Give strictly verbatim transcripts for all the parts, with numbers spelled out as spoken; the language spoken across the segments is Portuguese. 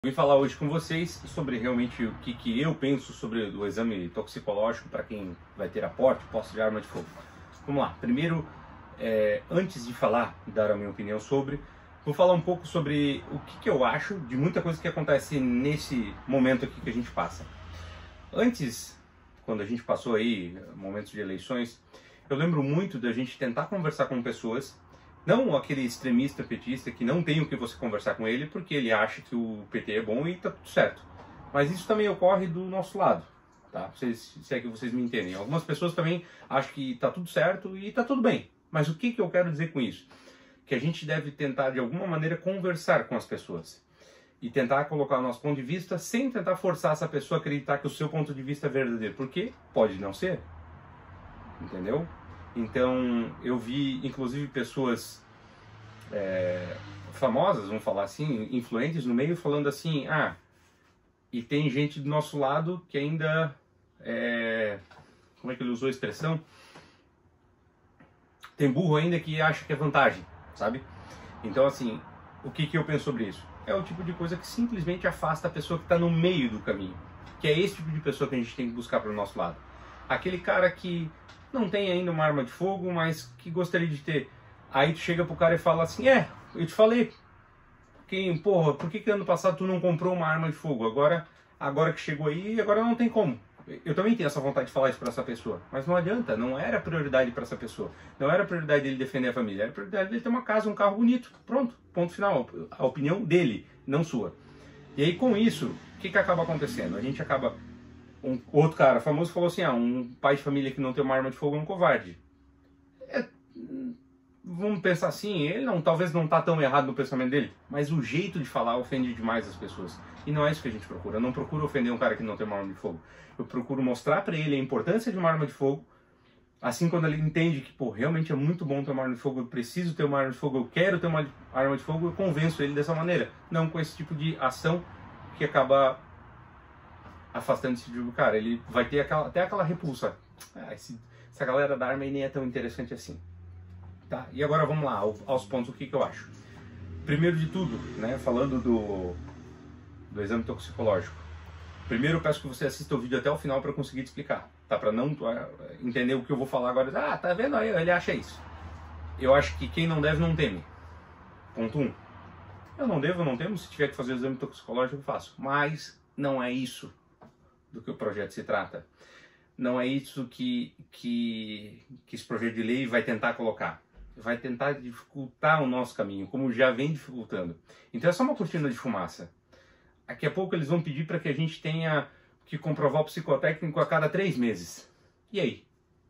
Vim falar hoje com vocês sobre realmente o que, que eu penso sobre o exame toxicológico para quem vai ter aporte, posse de arma de fogo. Vamos lá, primeiro, é, antes de falar, dar a minha opinião sobre, vou falar um pouco sobre o que, que eu acho de muita coisa que acontece nesse momento aqui que a gente passa. Antes, quando a gente passou aí momentos de eleições, eu lembro muito da gente tentar conversar com pessoas. Não aquele extremista petista que não tem o que você conversar com ele porque ele acha que o P T é bom e tá tudo certo. Mas isso também ocorre do nosso lado, tá? Vocês, se é que vocês me entendem. Algumas pessoas também acham que tá tudo certo e tá tudo bem. Mas o que, que eu quero dizer com isso? Que a gente deve tentar de alguma maneira conversar com as pessoas. E tentar colocar o nosso ponto de vista sem tentar forçar essa pessoa a acreditar que o seu ponto de vista é verdadeiro. Porque pode não ser. Entendeu? Então, eu vi, inclusive, pessoas é, famosas, vamos falar assim, influentes no meio, falando assim, ah, e tem gente do nosso lado que ainda, é, como é que ele usou a expressão? Tem burro ainda que acha que é vantagem, sabe? Então, assim, o que, que eu penso sobre isso? É o tipo de coisa que simplesmente afasta a pessoa que está no meio do caminho. Que é esse tipo de pessoa que a gente tem que buscar para o nosso lado. Aquele cara que não tem ainda uma arma de fogo, mas que gostaria de ter. Aí tu chega pro cara e fala assim, é, eu te falei, que, porra, por que que ano passado tu não comprou uma arma de fogo? Agora, agora que chegou aí, agora não tem como. Eu também tenho essa vontade de falar isso para essa pessoa, mas não adianta, não era prioridade para essa pessoa. Não era prioridade dele defender a família, era prioridade dele ter uma casa, um carro bonito. Pronto, ponto final. A opinião dele, não sua. E aí com isso, o que que acaba acontecendo? A gente acaba... Um outro cara famoso falou assim, ah, um pai de família que não tem uma arma de fogo é um covarde. É, vamos pensar assim, ele não, talvez não está tão errado no pensamento dele, mas o jeito de falar ofende demais as pessoas. E não é isso que a gente procura. Eu não procuro ofender um cara que não tem uma arma de fogo. Eu procuro mostrar para ele a importância de uma arma de fogo. Assim, quando ele entende que, pô, realmente é muito bom ter uma arma de fogo, eu preciso ter uma arma de fogo, eu quero ter uma arma de fogo, eu convenço ele dessa maneira. Não com esse tipo de ação que acaba afastando esse tipo de cara. Ele vai ter aquela, até aquela repulsa. Ah, esse, essa galera da arma aí nem é tão interessante assim. Tá? E agora vamos lá, aos pontos, o que, que eu acho. Primeiro de tudo, né, falando do, do exame toxicológico. Primeiro eu peço que você assista o vídeo até o final para conseguir te explicar. Tá? Para não entender o que eu vou falar agora. Ah, tá vendo aí? Ele acha isso. Eu acho que quem não deve não teme. Ponto um. Eu não devo, não temo. Se tiver que fazer o exame toxicológico eu faço. Mas não é isso do que o projeto se trata. Não é isso que, que, que esse projeto de lei vai tentar colocar. Vai tentar dificultar o nosso caminho, como já vem dificultando. Então é só uma cortina de fumaça. Daqui a pouco eles vão pedir para que a gente tenha que comprovar o psicotécnico a cada três meses. E aí?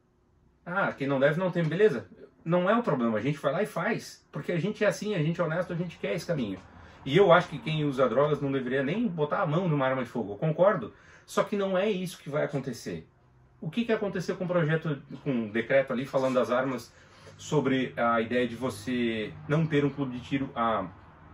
Ah, quem não deve não tem, beleza? Não é o problema, a gente vai lá e faz. Porque a gente é assim, a gente é honesto, a gente quer esse caminho. E eu acho que quem usa drogas não deveria nem botar a mão numa arma de fogo, eu concordo. Só que não é isso que vai acontecer. O que, que aconteceu com o projeto, com um decreto ali falando das armas, sobre a ideia de você não ter um clube de tiro a,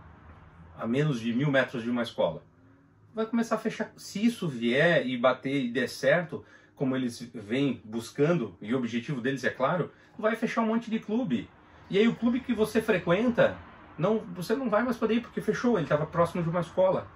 a menos de mil metros de uma escola? Vai começar a fechar. Se isso vier e bater e der certo, como eles vêm buscando, e o objetivo deles é claro, vai fechar um monte de clube. E aí o clube que você frequenta, não, você não vai mais poder ir porque fechou, ele estava próximo de uma escola.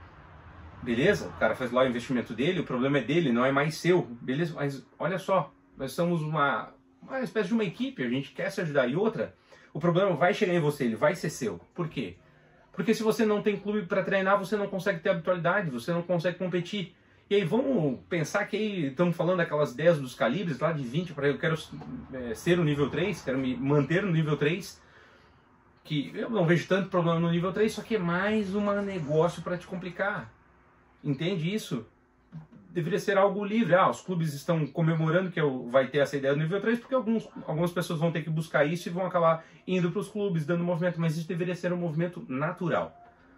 Beleza, o cara faz lá o investimento dele, o problema é dele, não é mais seu. Beleza, mas olha só, nós somos uma, uma espécie de uma equipe, a gente quer se ajudar. E outra, o problema vai chegar em você, ele vai ser seu. Por quê? Porque se você não tem clube para treinar, você não consegue ter habitualidade, você não consegue competir. E aí vamos pensar que aí estamos falando daquelas dez dos calibres, lá de vinte, para eu quero é, ser o nível três, quero me manter no nível três. Que eu não vejo tanto problema no nível três, só que é mais um negócio para te complicar. Entende isso? Deveria ser algo livre. Ah, os clubes estão comemorando que eu, vai ter essa ideia do nível três, porque alguns, algumas pessoas vão ter que buscar isso e vão acabar indo para os clubes, dando movimento, mas isso deveria ser um movimento natural.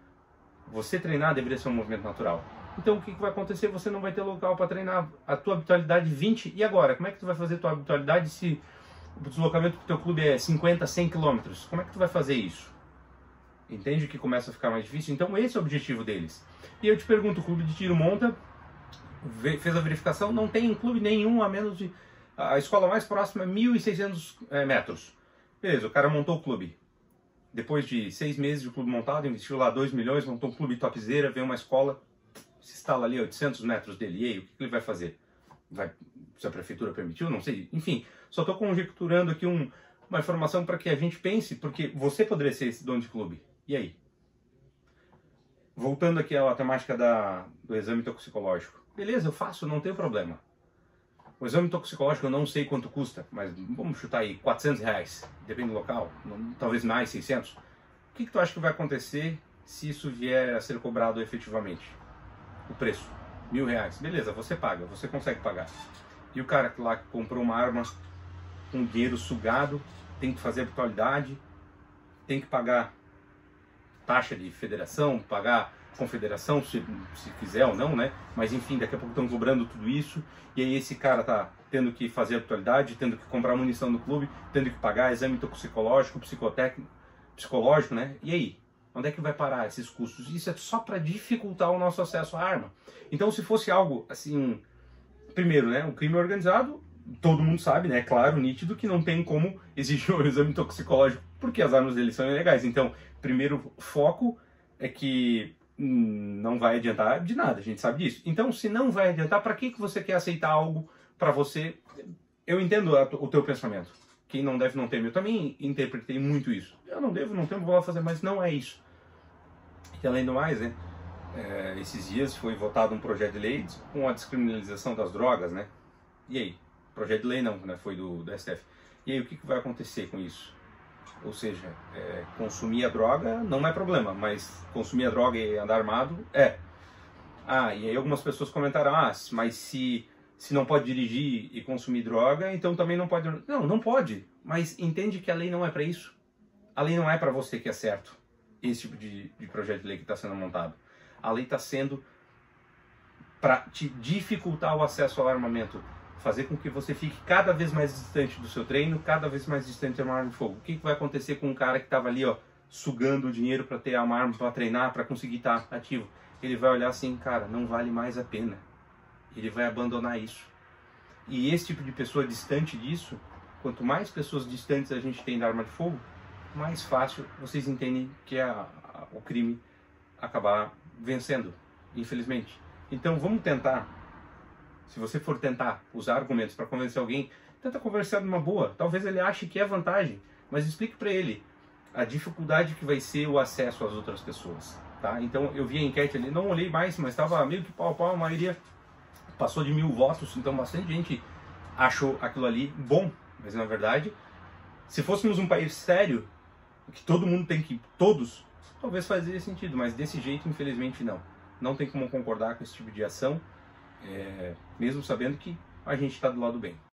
Você treinar deveria ser um movimento natural. Então o que, que vai acontecer? Você não vai ter local para treinar. A tua habitualidade vinte, e agora? Como é que tu vai fazer a tua habitualidade se o deslocamento para o teu clube é cinquenta, cem quilômetros? Como é que tu vai fazer isso? Entende que começa a ficar mais difícil? Então esse é o objetivo deles. E eu te pergunto, o clube de tiro monta, fez a verificação, não tem clube nenhum a menos de... A escola mais próxima é mil e seiscentos é, metros. Beleza, o cara montou o clube. depois de seis meses de clube montado, investiu lá dois milhões, montou um clube topzera, veio uma escola, se instala ali a oitocentos metros dele, e aí, o que ele vai fazer? Vai, se a prefeitura permitiu, não sei, enfim, só estou conjecturando aqui um, uma informação para que a gente pense, porque você poderia ser esse dono de clube, e aí? Voltando aqui à temática da, do exame toxicológico, beleza, eu faço, não tem problema. O exame toxicológico eu não sei quanto custa, mas vamos chutar aí quatrocentos reais, depende do local, não, talvez mais, seiscentos. O que, que tu acha que vai acontecer se isso vier a ser cobrado efetivamente? O preço, mil reais, beleza, você paga, você consegue pagar. E o cara que lá comprou uma arma com dinheiro sugado, tem que fazer habitualidade, tem que pagar taxa de federação, pagar confederação, se, se quiser ou não, né? Mas enfim, daqui a pouco estão cobrando tudo isso, e aí esse cara tá tendo que fazer habitualidade, tendo que comprar munição do clube, tendo que pagar exame toxicológico, psicotécnico, psicológico, né? E aí? Onde é que vai parar esses custos? Isso é só para dificultar o nosso acesso à arma. Então, se fosse algo assim, primeiro, né? Um crime organizado, todo mundo sabe, né? Claro, nítido, que não tem como exigir o exame toxicológico, porque as armas deles são ilegais. Então, primeiro foco é que não vai adiantar de nada, a gente sabe disso. Então, se não vai adiantar, para que que você quer aceitar algo para você? Eu entendo a, o teu pensamento. Quem não deve não teme. Eu também interpretei muito isso. Eu não devo, não tenho, vou lá fazer, mas não é isso. E além do mais, né? É, esses dias foi votado um projeto de lei com a descriminalização das drogas, né? E aí? Projeto de lei não, né? Foi do, do S T F. E aí, o que que vai acontecer com isso? Ou seja, é, consumir a droga não é problema, mas consumir a droga e andar armado é. Ah, e aí algumas pessoas comentaram, ah, mas se, se não pode dirigir e consumir droga, então também não pode... Não, não pode, mas entende que a lei não é para isso. A lei não é para você que é certo, esse tipo de, de projeto de lei que está sendo montado. A lei está sendo para te dificultar o acesso ao armamento, fazer com que você fique cada vez mais distante do seu treino, cada vez mais distante de uma arma de fogo. O que, que vai acontecer com um cara que estava ali, ó, sugando o dinheiro para ter uma arma, para treinar, para conseguir estar ativo? Ele vai olhar assim, cara, não vale mais a pena. Ele vai abandonar isso. E esse tipo de pessoa distante disso, quanto mais pessoas distantes a gente tem da arma de fogo, mais fácil vocês entendem que é a, a, o crime acabar vencendo, infelizmente. Então vamos tentar. Se você for tentar usar argumentos para convencer alguém, tenta conversar de uma boa. Talvez ele ache que é vantagem, mas explique para ele a dificuldade que vai ser o acesso às outras pessoas. Tá? Então eu vi a enquete ali, não olhei mais, mas estava meio que pau a pau, a maioria passou de mil votos, então bastante gente achou aquilo ali bom. Mas na verdade, se fôssemos um país sério, que todo mundo tem que, todos, talvez fazia sentido, mas desse jeito infelizmente não. Não tem como concordar com esse tipo de ação. É, mesmo sabendo que a gente está do lado bem.